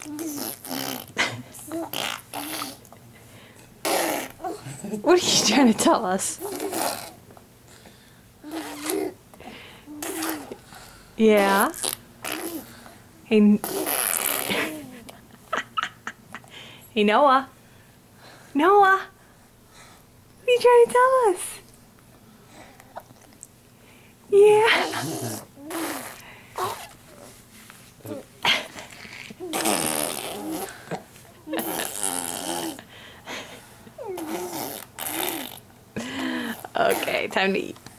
What are you trying to tell us? Yeah? Hey, hey Noah. Noah! What are you trying to tell us? Yeah. Okay, time to eat.